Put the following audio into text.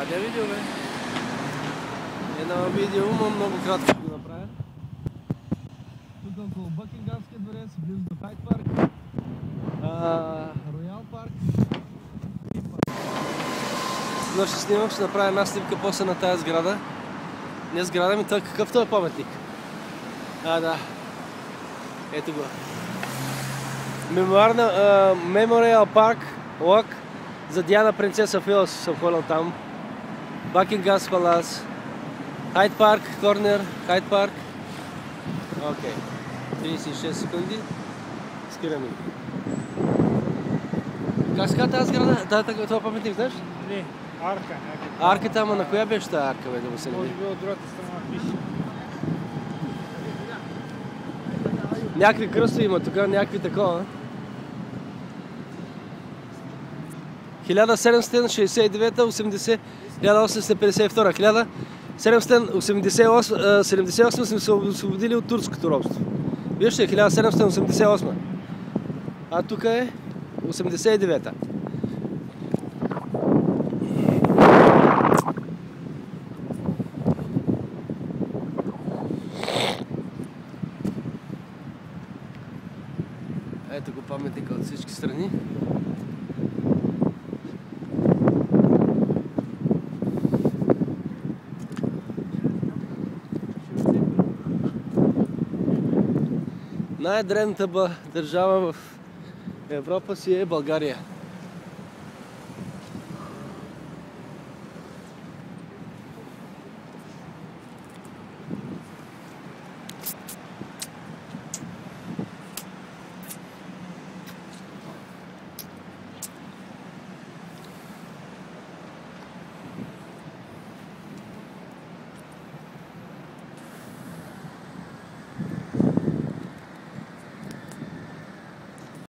Радио видео, бе. Едно видео, много кратко ще го направя. Тук около Бъкингамския дворец, близо до Хайд парк, Роял парк. Но ще снимам, ще направя една снимка после на тая сграда. Не сграда ми, той какъвто е паметник. Да. Ето го. Мемориал парк, Лък, за Диана Принцеса Филос съм ходил там. Бакингамс палас, Хайд парк, корнер, Хайд парк. Окей. 36 секунди. Спираме. Как ска тази сграда? Това паметник, знаеш? Не, арка. Арката, ама на коя беше тази арка, бе, да му се не Може би от другата страна пише. Някакви кръстови има тук, някакви такова. 1769-80, 1852, 1788 сме се освободили от турското робство. Вижте, 1788. А тук е 89-та. Ето го паметника от всички страни. Най-древната държава в Европа си е България.